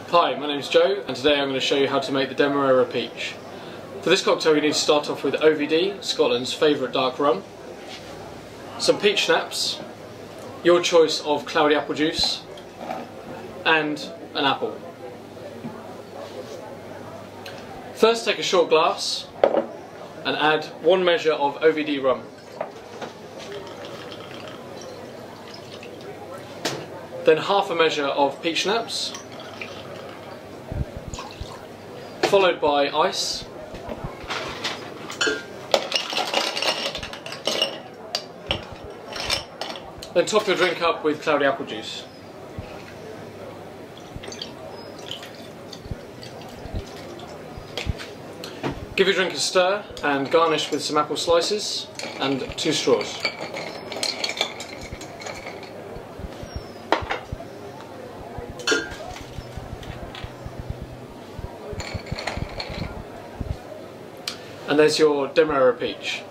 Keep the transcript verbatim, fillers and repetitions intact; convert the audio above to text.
Hi, my name is Joe, and today I'm going to show you how to make the Demerara peach. For this cocktail you need to start off with O V D, Scotland's favourite dark rum, some peach schnapps, your choice of cloudy apple juice, and an apple. First take a short glass and add one measure of O V D rum. Then half a measure of peach schnapps, followed by ice, then top your drink up with cloudy apple juice. Give your drink a stir and garnish with some apple slices and two straws. And there's your Demerara peach.